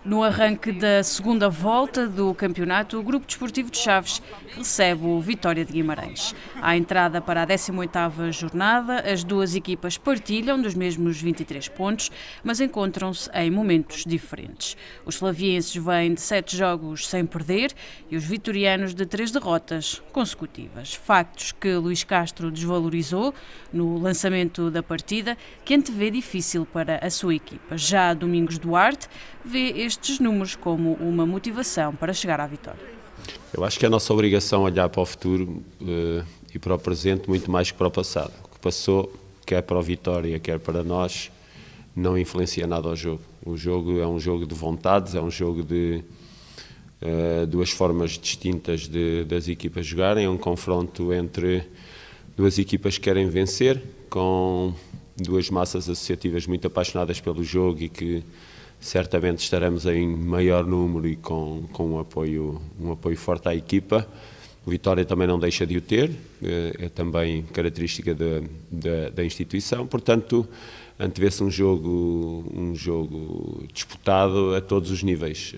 No arranque da segunda volta do campeonato, o Grupo Desportivo de Chaves recebe o Vitória de Guimarães. À entrada para a 18ª jornada, as duas equipas partilham dos mesmos 23 pontos, mas encontram-se em momentos diferentes. Os flavienses vêm de 7 jogos sem perder e os vitorianos de 3 derrotas consecutivas. Factos que Luís Castro desvalorizou no lançamento da partida, que antevê difícil para a sua equipa. Já Domingos Duarte vê estes números como uma motivação para chegar à vitória. Eu acho que é a nossa obrigação olhar para o futuro e para o presente muito mais que para o passado. O que passou, quer para o Vitória, quer para nós, não influencia nada ao jogo. O jogo é um jogo de vontades, é um jogo de duas formas distintas das equipas jogarem, é um confronto entre duas equipas que querem vencer, com duas massas associativas muito apaixonadas pelo jogo e que certamente estaremos em maior número e com um apoio forte à equipa. O Vitória também não deixa de o ter, é também característica da instituição, portanto antevê-se um jogo disputado a todos os níveis,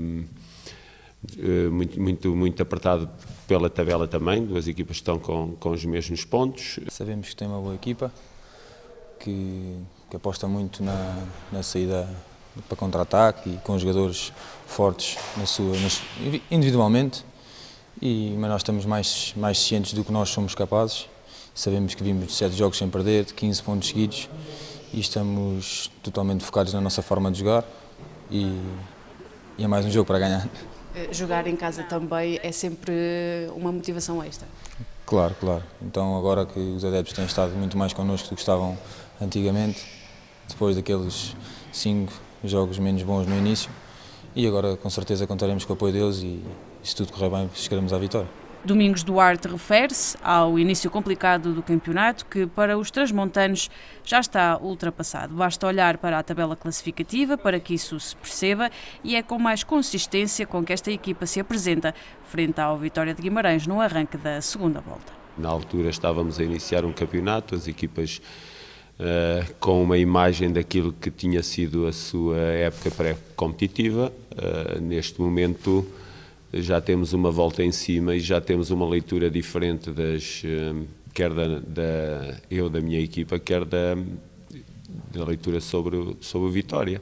muito apertado pela tabela também, duas equipas estão com os mesmos pontos. Sabemos que tem uma boa equipa, que aposta muito na saída para contra-ataque e com jogadores fortes individualmente, mas nós estamos mais cientes do que nós somos capazes. Sabemos que vimos de 7 jogos sem perder, de 15 pontos seguidos, e estamos totalmente focados na nossa forma de jogar e é mais um jogo para ganhar. Jogar em casa também é sempre uma motivação extra? Claro. Então agora que os adeptos têm estado muito mais connosco do que estavam antigamente, depois daqueles 5 jogos menos bons no início, e agora com certeza contaremos com o apoio deles e se tudo correr bem chegaremos à vitória. Domingos Duarte refere-se ao início complicado do campeonato, que para os transmontanos já está ultrapassado. Basta olhar para a tabela classificativa para que isso se perceba, e é com mais consistência com que esta equipa se apresenta frente ao Vitória de Guimarães no arranque da segunda volta. Na altura estávamos a iniciar um campeonato, as equipas com uma imagem daquilo que tinha sido a sua época pré-competitiva. Neste momento já temos uma volta em cima e já temos uma leitura diferente quer da minha equipa, quer da leitura sobre o Vitória.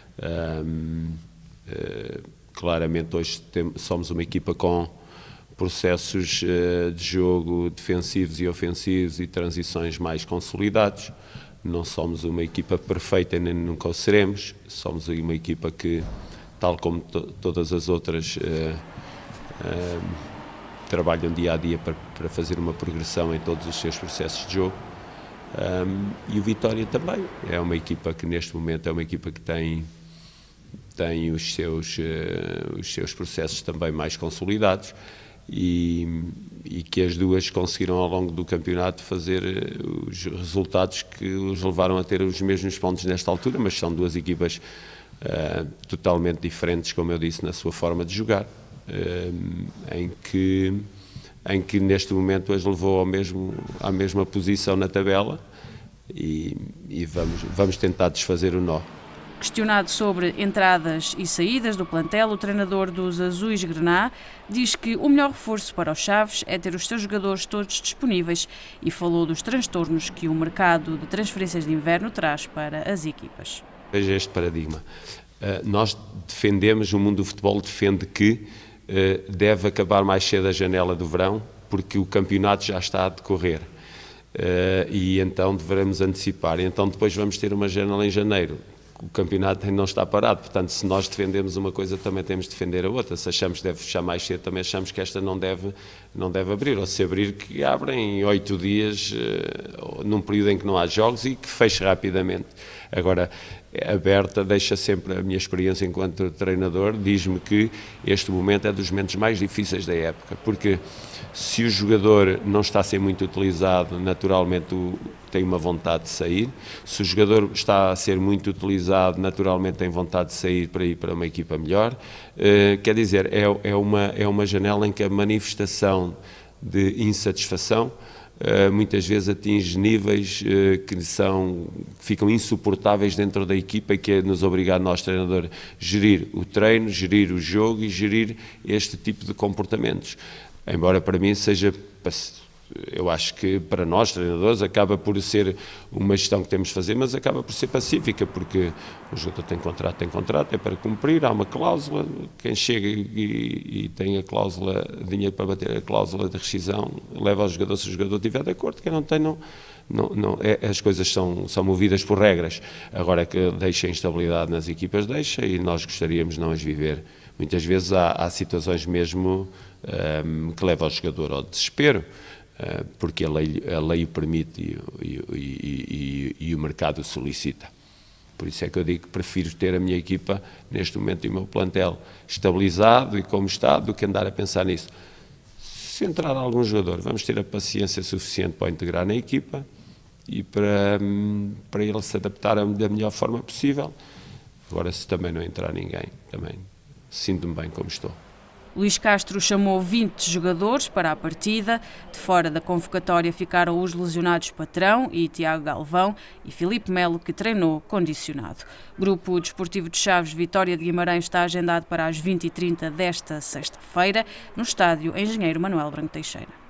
Claramente hoje somos uma equipa com processos de jogo defensivos e ofensivos e transições mais consolidados. Não somos uma equipa perfeita, nem nunca o seremos. Somos uma equipa que, tal como todas as outras, trabalham dia a dia para fazer uma progressão em todos os seus processos de jogo. E o Vitória também é uma equipa que neste momento é uma equipa que tem os seus processos também mais consolidados e que as duas conseguiram ao longo do campeonato fazer os resultados que os levaram a ter os mesmos pontos nesta altura, mas são duas equipas totalmente diferentes, como eu disse, na sua forma de jogar, em que neste momento as levou à mesma posição na tabela e vamos tentar desfazer o nó. Questionado sobre entradas e saídas do plantel, o treinador dos Azuis Grená diz que o melhor reforço para os Chaves é ter os seus jogadores todos disponíveis e falou dos transtornos que o mercado de transferências de inverno traz para as equipas. Veja este paradigma. Nós defendemos, o mundo do futebol defende que deve acabar mais cedo a janela do verão porque o campeonato já está a decorrer. E então devemos antecipar. E então depois vamos ter uma janela em janeiro. O campeonato não está parado, portanto, se nós defendemos uma coisa, também temos de defender a outra. Se achamos que deve fechar mais cedo, também achamos que esta não deve abrir, ou se abrir, que abre em 8 dias, num período em que não há jogos e que feche rapidamente. Agora, aberta, deixa sempre a minha experiência enquanto treinador, diz-me que este momento é dos momentos mais difíceis da época, porque se o jogador não está a ser muito utilizado, naturalmente tem uma vontade de sair. Se o jogador está a ser muito utilizado, naturalmente tem vontade de sair para ir para uma equipa melhor. Quer dizer, é uma janela em que a manifestação de insatisfação muitas vezes atinge níveis que ficam insuportáveis dentro da equipa e que é nos obrigar nós, treinador, a gerir o treino, gerir o jogo e gerir este tipo de comportamentos. Embora para mim seja, eu acho que para nós, treinadores, acaba por ser uma gestão que temos de fazer, mas acaba por ser pacífica, porque o jogador tem contrato, é para cumprir, há uma cláusula, quem chega e tem a cláusula, dinheiro para bater a cláusula de rescisão, leva ao jogador, se o jogador estiver de acordo, quem não tem, as coisas são movidas por regras. Agora que deixa instabilidade nas equipas, deixa, e nós gostaríamos não as viver. Muitas vezes há situações mesmo que levam o jogador ao desespero, porque a lei o permite e o mercado o solicita. Por isso é que eu digo que prefiro ter a minha equipa, neste momento, e o meu plantel estabilizado e como está, do que andar a pensar nisso. Se entrar algum jogador, vamos ter a paciência suficiente para o integrar na equipa e para ele se adaptar da melhor forma possível. Agora, se também não entrar ninguém, também sinto-me bem como estou. Luís Castro chamou 20 jogadores para a partida. De fora da convocatória ficaram os lesionados Patrão e Tiago Galvão e Filipe Melo, que treinou condicionado. Grupo Desportivo de Chaves Vitória de Guimarães está agendado para as 20h30 desta sexta-feira, no estádio Engenheiro Manuel Branco Teixeira.